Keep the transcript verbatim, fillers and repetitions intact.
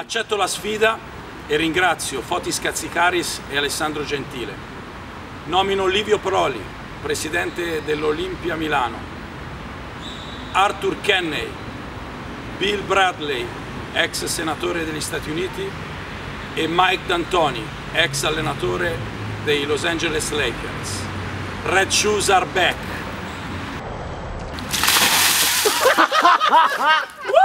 Accetto la sfida e ringrazio Fotis Katsikaris e Alessandro Gentile. Nomino Livio Proli, presidente dell'Olimpia Milano, Arthur Kenney, Bill Bradley, ex senatore degli Stati Uniti, e Mike D'Antoni, ex allenatore dei Los Angeles Lakers. Red shoes are back!